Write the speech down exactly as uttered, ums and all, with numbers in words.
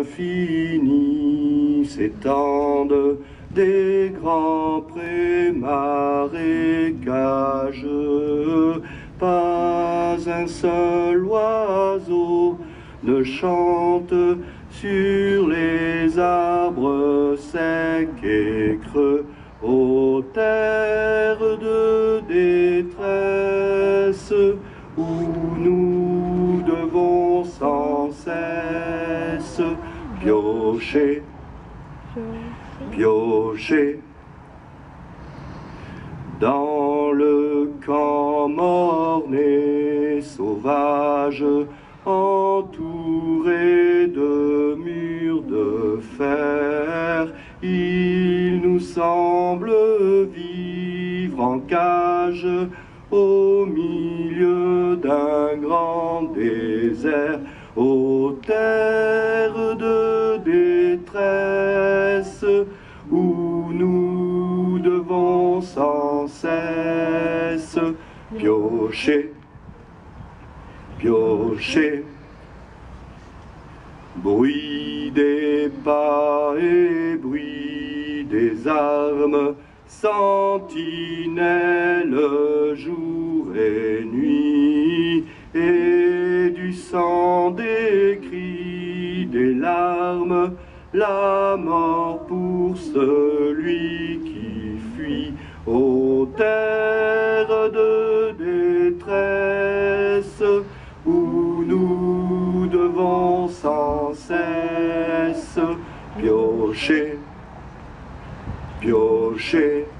l'infini s'étendent des grands prés marécages. Pas un seul oiseau ne chante sur les arbres secs et creux, aux terres de détresse où nous devons sans cesse piocher, piocher. Dans le camp morne et sauvage, entouré de murs de fer, il nous semble vivre en cage au milieu d'un grand désert, aux terres de détresse où nous devons sans cesse piocher, piocher. Bruit des pas et bruit des armes, sentinelle jour et nuit, et du sang, des cris, des larmes, la mort pour celui qui fuit, aux terres de détresse où nous devons sans cesse piocher, piocher.